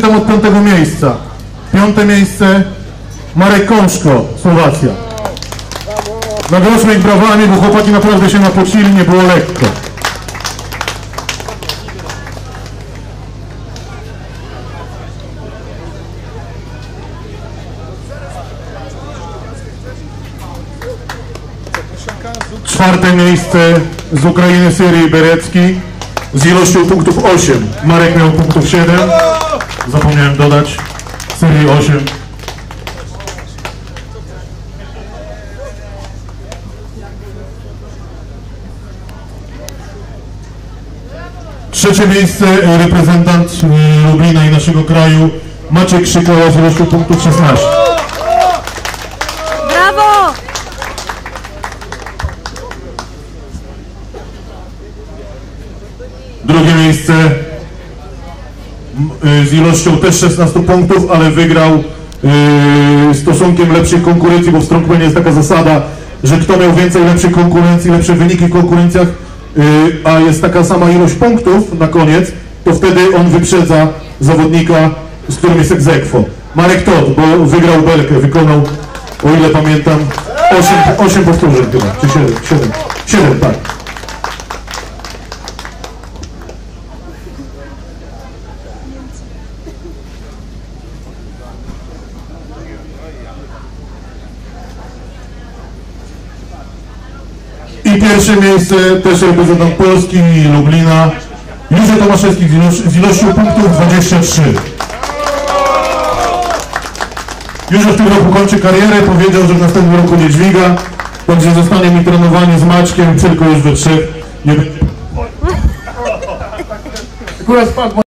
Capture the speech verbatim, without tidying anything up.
startem od piątego miejsca. Piąte miejsce Marek Kąszko, Słowacja. Nagłośmy ich brawami, bo chłopaki naprawdę się napocili, nie było lekko. Czwarte miejsce z Ukrainy Syrii Berecki z ilością punktów osiem. Marek miał punktów siedem. Zapomniałem dodać. Syrii osiem. Trzecie miejsce reprezentant Lublina i naszego kraju Maciek Krzykała z ilością punktów szesnaście. Brawo! Drugie miejsce z ilością też szesnastu punktów, ale wygrał yy, stosunkiem lepszej konkurencji, bo w strongmanie jest taka zasada, że kto miał więcej lepszej konkurencji, lepsze wyniki w konkurencjach, yy, a jest taka sama ilość punktów na koniec, to wtedy on wyprzedza zawodnika, z którym jest ex aequo. Marek Todt, bo wygrał belkę, wykonał, o ile pamiętam, osiem powtórzeń chyba, czy siedem, siedem, siedem, tak. I pierwsze miejsce, też reprezentant Polski i Lublina, Józef Tomaszewski z, ilości, z ilością punktów dwadzieścia trzy. Józef w tym roku kończy karierę, powiedział, że w następnym roku nie dźwiga, także zostanie mi trenowanie z Maćkiem, tylko już we trzech nie będzie.